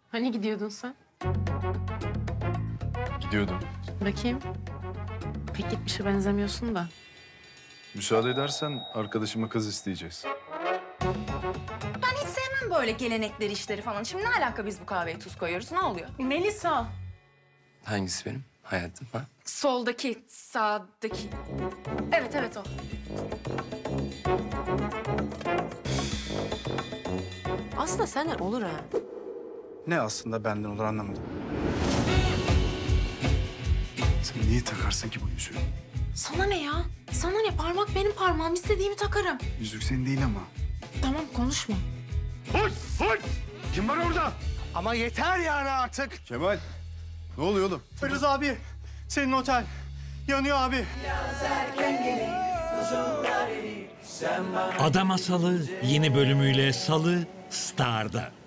Hani gidiyordun sen? Gidiyordum. Bakayım. Pek gitmişe benzemiyorsun da. Müsaade edersen arkadaşıma kız isteyeceğiz. Ben hiç sevmem böyle gelenekleri, işleri falan. Şimdi ne alaka biz bu kahveye tuz koyuyoruz? Ne oluyor? Melisa. Hangisi benim? Hayatım ha? Soldaki, sağdaki. Evet, evet o. Aslında senden olur ha. Ne aslında benden olur anlamadım. Sen niye takarsın ki bu yüzüğü? Sana ne ya? Sana ne? Parmak benim parmağım. İstediğimi takarım. Yüzük senin değil ama. Tamam konuşma. Hoy! Hoy! Kim var orada? Ama yeter yani artık. Kemal, ne oluyor oğlum? Firuz abi, senin otel yanıyor abi. Ada Masalı yeni bölümüyle Salı Star'da.